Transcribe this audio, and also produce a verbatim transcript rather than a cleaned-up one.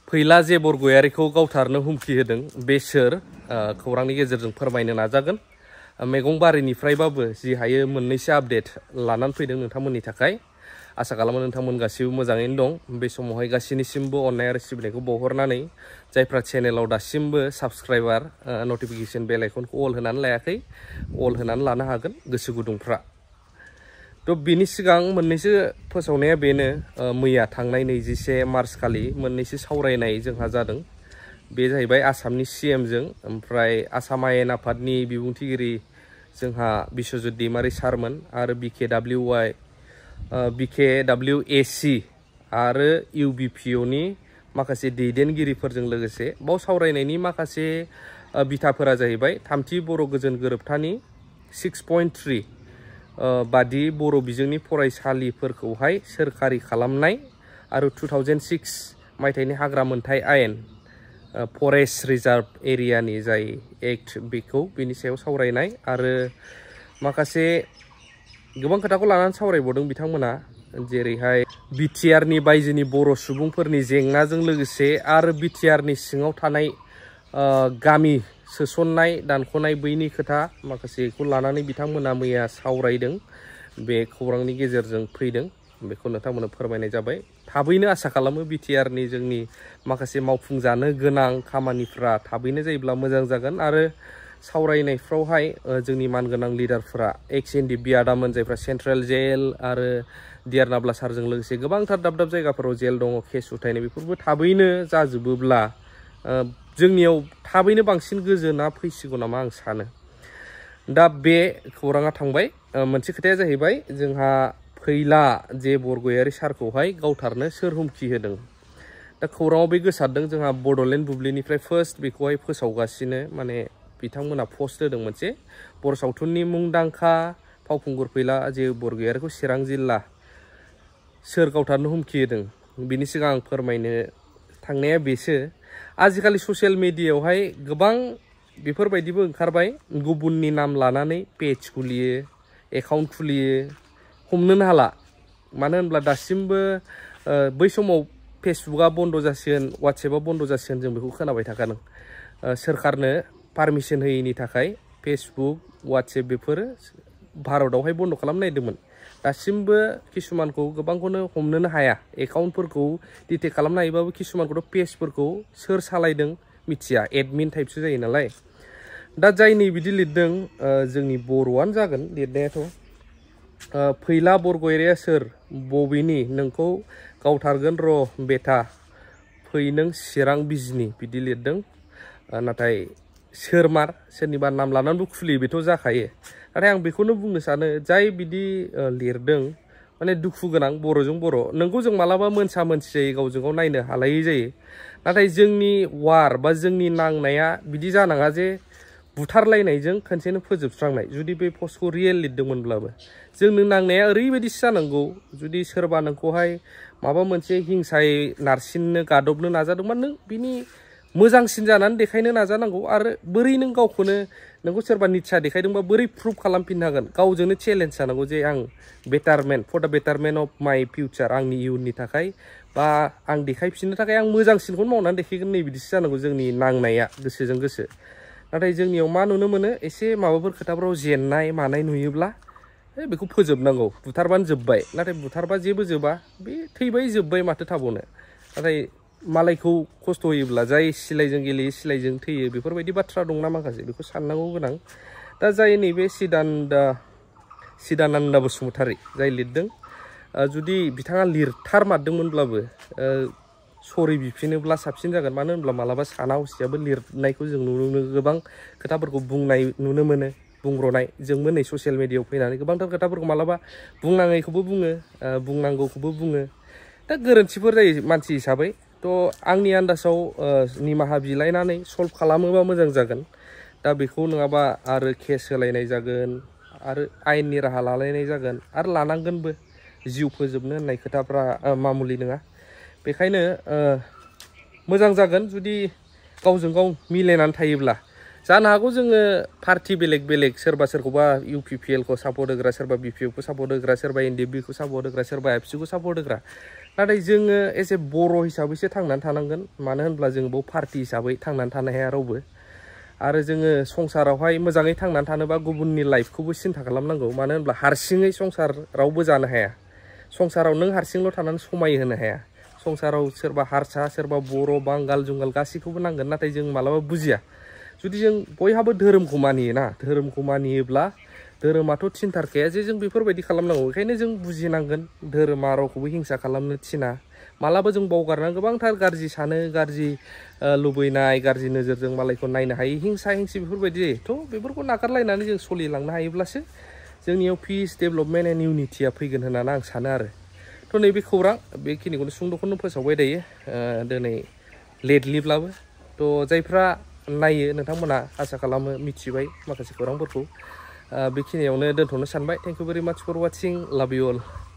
फैला जे बरगयारिखौ गावथारनो हुमखि होदों बे सोर खौरांनि गेजेरजों फोरमायनो नाजागोन। मैगं बारिनिफ्रायबाबो जि हायो मोननैसो आपडेट लानानै फैदों नोंथांमोननि थाखाय। आसा खालामो नोंथांमोन गासिबो मोजाङैनो दं। बे समावहाय गासिनिसिमबो अननाय आरो सिबिनायखौ बावहरनानै जायफ्रा चेनेलाव दासिमबो साबस्क्राइबार नटिफिकेशन बेल आइकनखौ अल होनानै लायाखै अल होनानै लानो हागोन गोसो गुदुंफ्रा। तो बिनि सिगां मोननैसो फोसावनाया बेनो मैया थांनाय नैजिसे मार्च खालि मोननैसो सावरायनाय जोंहा जादों। बे जाहैबाय आसामनि सीएम जों ओमफ्राय आसाम आयेन आफादनि बिबुंथिगिरि जोंहा बिश्वजित दैमारि सारमोन आरो बिकेडब्लिउआइ बिकेडब्लिउएसि आरो इउबिपिअनि माखासे दैदेनगिरिफोरजों लोगोसे बाव सावरायनायनि माखासे बिथाफोरा जाहैबाय थामथि बर' गोजोन गोरोबथानि सिक्स पइन्ट थ्रि बादि बर' बिजोंनि फरायसालिफोरखौहाय सोरखारि खालामनाय आरो टु थावजेन्ड सिक्स मायथाइनि हाग्रा मोनथाय आयेन फरेस्ट रिजार्भ एरियानि जाय एक्ट बेखौ बिनि सायाव सावरायनाय आरो माखासे गोबां खोथाखौ लानानै सावरायबावदों बिथांमोना, जेरैहाय बिटिआरनि बायजोनि बर' सुबुंफोरनि जेंनाजों लोगोसे आरो बिटिआरनि सिङाव थानाय गामि सोसननाय दानख'नाय बैनि खोथा माखासेखौ लानानै बिथांमोना मैया सावरायदों। बे खौरांनि गेजेरजों फैदों बेखौ नोंथांमोननो फोरमायनाय जाबाय। थाबैनो आसा खालामो बिटिआरनि जोंनि माखासे मावफुंजानो गोनां खामानिफ्रा थाबैनो जायोब्ला मोजां जागोन आरो सावरायनायफ्रावहाय जोंनि मानगोनां लिडारफोरा एक्स एन डि बि आदामोन जायफ्रा सेन्ट्रेल जेल आरो डिआर नाब्ला सारजों लोगोसे गोबांथार दाब दाब जायगाफोराव जेल दङ केस उथायनाय बेफोरबो थाबैनो जाजोबोब्ला जोंनियाव थाबैनो बांसिन गोजोना फैसिगौ नामा आं सानो। दा बे खौराङा थांबाय। मोनसे खोथाया जाहैबाय जोंहा फैला जे बरगयारि सारखौहाय गावथारनो सोर हुमखि होदों। दा खौराङाव बे गोसारदों जोंहा बड'लेण्ड बुब्लिनिफ्राय फार्स्ट बेखौहाय फोसावगासिनो माने बिथांमोना पस्ट होदों मोनसे बर' सावथुननि मुंदांखा फावखुंगुर फैला जे बरगयारिखौ चिरां जिल्ला सोर गावथारनो हुमखि होदों। बिनि सिगां आं फोरमायनो थांनाया बेसो आजिखालि ससियेल मिडियायावहाय गोबां बेफोरबायदिबो ओंखारबाय गुबुननि नाम लानानै पेज खुलियो एकाउन्ट खुलियो हमनोनो हाला। मानो होनब्ला दासिमबो बै समाव फेसबुकआ बन्द जासिगोन वाट्सएपआ बन्द जासिगोन जों बेखौ खोनाबाय थाखादों। सोरखारनो पारमिसन होयैनि थाखाय फेसबुक वाट्सएप बेफोरो भारतआवहाय बन्द खालामनो नागिरदोंमोन। दासिमबो किसुमानखौ गोबांखौनो हमनोनो हाया एकाउन्टफोरखौ डिटेक्ट खालामनो हायोबाबो किसुमानखौथ' पेजफोरखौ सोर सालायदों मिथिया एडमिन टाइपसो जायो नालाय। दा जायनि बिदि लिरदों जोंनि बर'आनो जागोन लिरनायाथ'। फैला बरगयारिया सोर बबेनि नोंखौ गावथारगोन र' बेटा फै नों चिरां बिजनि बिदि लिरदों। नाथाय सोरमार सोरनिबा नाम लानानैबो खुलियो बेथ' जाखायो। नाथाय आं बेखौनो बुंनो सानो जाय बिदि लिरदों माने दुखु गोनां बर'जों बर' नोंगौ जों मालाबा मोनसा मोनसि जायो गावजों गाव नायनो हालायै जायो। नाथाय जोंनि वार बा जोंनि नांनाया बिदि जानाङा जे बुथारलायनायजों खनसेनो फोजोबस्रांनाय। जुदि बे पस्टखौ रियेल लिरदोंमोनब्लाबो जोंनो नांनाया ओरैबायदिसो जानांगौ जुदि सोरबा नोंखौहाय माबा मोनसे हिंसायै नारसिननो गादबनो नाजादोंबा नों बिनि मोजांसिन जानानै देखायनो नाजानांगौ। आरो बोरै नों गावखौनो नोंखौ सोरबा निच्चा देखायदोंबा बोरै प्रुभ खालामफिननो हागोन। गावजोंनो चेलेन्ज जानांगौ जे आं बेटारमेन्ट फर द बेटारमेन्ट अफ माइ फिउचार आंनि इयुननि थाखाय बा आं देखायफिननो थाखाय आं मोजांसिनखौनो मावनानै देखायगोन नै बिदिसो जानांगौ जोंनि नांनाया गोसोजों गोसो। नाथाय जोंनियाव मा नुनो मोनो एसे माबाफोर खोथाफ्राव जेननाय मानाय नुयोब्ला बेखौ फोजोबनांगौ बुथारबानो जोब्बाय। नाथाय बुथारबा जेबो जोबा बे थैबाय जोब्बाय माथो थाबावनो। नाथाय मालायखौ खस्थ' होयोब्ला जाय सिलाइजों गेलेयो सिलाइजों थैयो बेफोरबायदि बाथ्रा दंना माखासे बेखौ साननांगौ गोनां। दा जाय नैबे सिदानन्दा सिदानन्दा बसुमतारी जाय लिरदों जुदि बिथाङा लिरथारमारदोंमोनब्लाबो सरि बिफिनोब्ला साबसिन जागोन। मानो होनब्ला मालाबा साना हसियाबो लिरनायखौ जों नुनो मोनो गोबां खोथाफोरखौ बुंनाय नुनो मोनो बुंब्रनाय। जोंबो नै ससियेल मिडियायाव फैनानै गोबांथार खोथाफोरखौ मालाबा बुंनाङैखौबो बुङो बुंनांगौखौबो बुङो। दा गोरोन्थिफोर जायो मानसि हिसाबै। थ' आंनि आन्दाजाव निमाहा बिलाइनानै सल्भ खालामोबा मोजां जागोन। दा बेखौ नङाबा आरो केस होलायनाय जागोन आरो आयेननि राहा लालायनाय जागोन आरो लानांगोनबो। जिउ फोजोबनो होननाय खोथाफ्रा मामुलि नङा। बेखायनो मोजां जागोन जुदि गावजों गाव मिलायनानै थायोब्ला। जानो हागौ जोङो पार्टि बेलेग बेलेग सोरबा सोरखौबा इउ पि पि एल खौ सापर्ट होग्रा सोरबा बि पि एफ खौ सापर्ट होग्रा सोरबा एन डि एफ बि खौ सापर्ट होग्रा सोरबा एफ सि खौ सापर्ट होग्रा। नाथाय जोङो एसे बर' हिसाबैसो थांनानै थानांगोन मानो होनब्ला जों बेयाव पार्टि हिसाबै थांनानै थानो हाया रावबो आरो जोङो संसारावहाय मोजाङै थांनानै थानोबा गुबुननि लाइफखौबो सिन्था खालामनांगौ मानो होनब्ला हारसिङै संसार रावबो जानो हाया संसाराव नों हारसिंल' थानानै समाय होनो हाया संसाराव सोरबा हारसा सोरबा बर' बांगाल जुंगाल गासैखौबो नांगोन नाथाय जों मालाबा बुजिया जुदि जों बयहाबो धोरोमखौ मानियोना धोरोमखौ मानियोब्ला धोरोमाथ' थिनथारखाया जे जों बेफोरबायदि खालामनांगौ बेखायनो जों बुजिनांगोन धोरोमा रावखौबो हिंसा खालामनो थिना मालाबा जों बावगारना गोबांथार गाज्रि सानो गाज्रि लुबैनाय गाज्रि नोजोरजों मालायखौ नायनो हायै हिंसा हिंसि बेफोरबायदि थ' बेफोरखौ नागारलायनानै जों सोलिलांनो हायोब्लासो जोंनियाव पिस डेभेलपमेन्ट एन्ड इउनिटिया फैगोन होननानै आं सानो आरो थ' नैबे खौरां बेखिनिखौनो सुंद'खौनो फोसावबाय दायो दिनै लेटलिब्लाबो थ' जायफ्रा नायो नोंथांमोना आसा खालामो मिथिबाय माखासे खौरांफोरखौ बेखिनियावनो दोनथ'नो सानबाय thank you very much for watching love you all